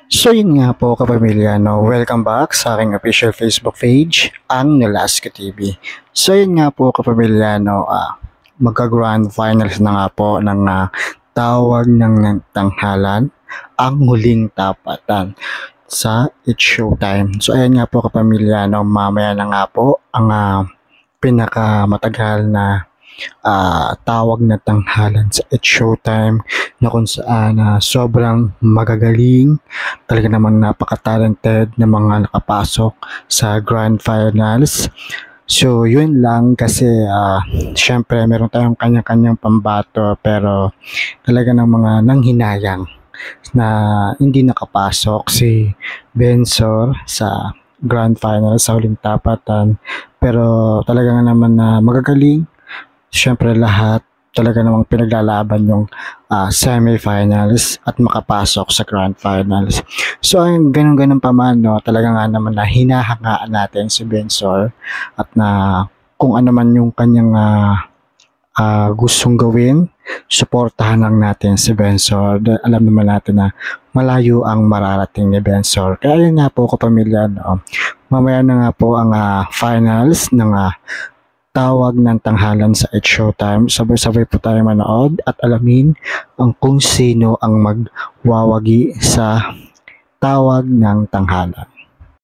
So yun nga po kapamilya, no? Welcome back sa aking official Facebook page, ang Nolasco TV. So yun nga po kapamilya, no? Magka-grand finals na nga po ng tawag ng tanghalan, ang huling tapatan sa It's Showtime. So ayan nga po kapamilya, no? Mamaya na nga po ang pinakamatagal na tawag na tanghalan sa It's Showtime, na kung saan sobrang magagaling, talaga namang napaka-talented na mga nakapasok sa Grand Finals. So yun lang kasi syempre meron tayong kanya-kanyang pambato, pero talaga ng mga nanghinayang na hindi nakapasok si Bensor sa Grand Finals sa huling tapatan, pero talaga naman na magagaling. Siyempre lahat talaga namang pinaglalaban yung semifinals at makapasok sa grand finals. So ang ganun-ganun pa man, no, talaga nga naman na hinahangaan natin si Bensor at na kung ano man yung kanyang gustong gawin, suportahan lang natin si Bensor. Alam naman natin na malayo ang mararating ni Bensor. Kaya yun nga po kapamilya, no, mamaya na nga po ang finals ng tawag ng tanghalan sa It's Showtime. Sabay-sabay po tayo manood at alamin kung sino ang magwawagi sa tawag ng tanghalan.